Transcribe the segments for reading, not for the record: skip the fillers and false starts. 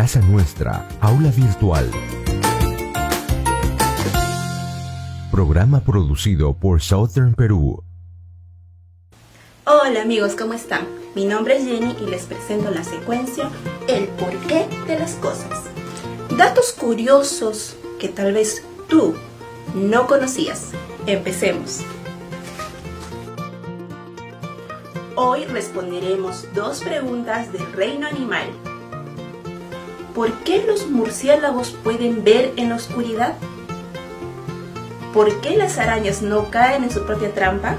Casa Nuestra, Aula Virtual. Programa producido por Southern Perú. Hola amigos, ¿cómo están? Mi nombre es Jenny y les presento la secuencia El porqué de las cosas. Datos curiosos que tal vez tú no conocías. Empecemos. Hoy responderemos 2 preguntas del reino animal. ¿Por qué los murciélagos pueden ver en la oscuridad? ¿Por qué las arañas no caen en su propia trampa?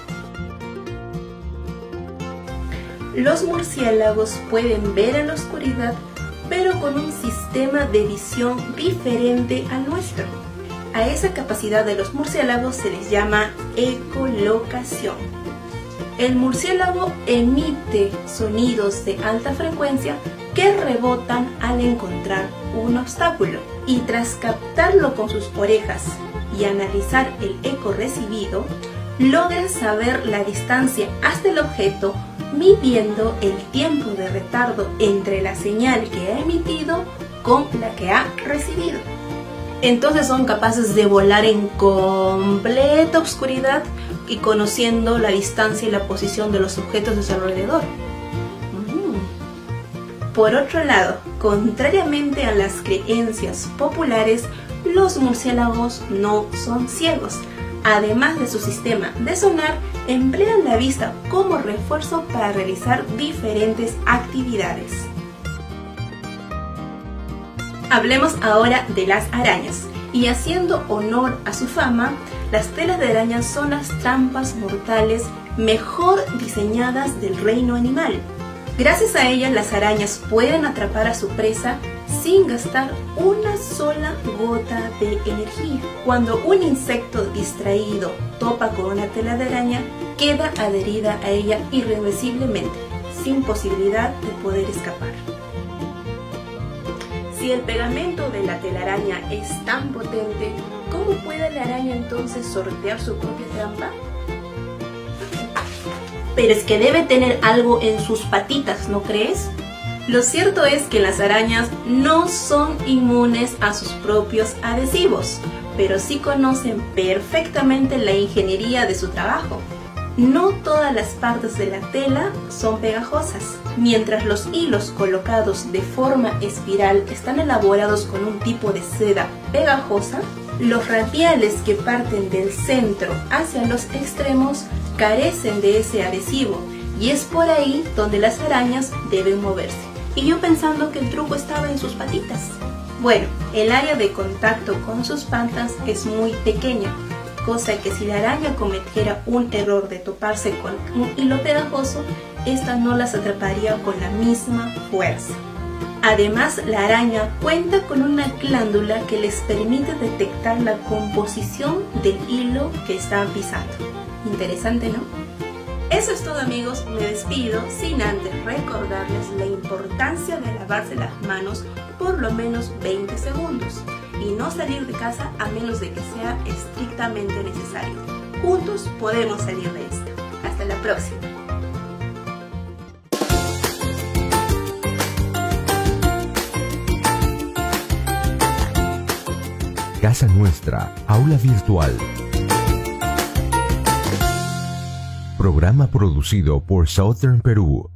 Los murciélagos pueden ver en la oscuridad, pero con un sistema de visión diferente al nuestro. A esa capacidad de los murciélagos se les llama ecolocación. El murciélago emite sonidos de alta frecuencia que rebotan al encontrar un obstáculo, y tras captarlo con sus orejas y analizar el eco recibido, logra saber la distancia hasta el objeto, midiendo el tiempo de retardo entre la señal que ha emitido con la que ha recibido. Entonces son capaces de volar en completa oscuridad y conociendo la distancia y la posición de los objetos de su alrededor. Por otro lado, contrariamente a las creencias populares, los murciélagos no son ciegos. Además de su sistema de sonar, emplean la vista como refuerzo para realizar diferentes actividades. Hablemos ahora de las arañas, y haciendo honor a su fama, las telas de araña son las trampas mortales mejor diseñadas del reino animal. Gracias a ellas, las arañas pueden atrapar a su presa sin gastar una sola gota de energía. Cuando un insecto distraído topa con una tela de araña, queda adherida a ella irreversiblemente, sin posibilidad de poder escapar. Si el pegamento de la telaraña es tan potente, ¿cómo puede la araña entonces sortear su propia trampa? Pero es que debe tener algo en sus patitas, ¿no crees? Lo cierto es que las arañas no son inmunes a sus propios adhesivos, pero sí conocen perfectamente la ingeniería de su trabajo. No todas las partes de la tela son pegajosas. Mientras los hilos colocados de forma espiral están elaborados con un tipo de seda pegajosa, los radiales que parten del centro hacia los extremos carecen de ese adhesivo, y es por ahí donde las arañas deben moverse. Y yo pensando que el truco estaba en sus patitas. Bueno, el área de contacto con sus patas es muy pequeña, cosa que si la araña cometiera un error de toparse con un hilo pegajoso, esta no las atraparía con la misma fuerza. Además, la araña cuenta con una glándula que les permite detectar la composición del hilo que están pisando. Interesante, ¿no? Eso es todo, amigos. Me despido sin antes recordarles la importancia de lavarse las manos por lo menos 20 segundos y no salir de casa a menos de que sea estrictamente necesario. Juntos podemos salir de esto. Hasta la próxima. Casa Nuestra, Aula Virtual. Programa producido por Southern Perú.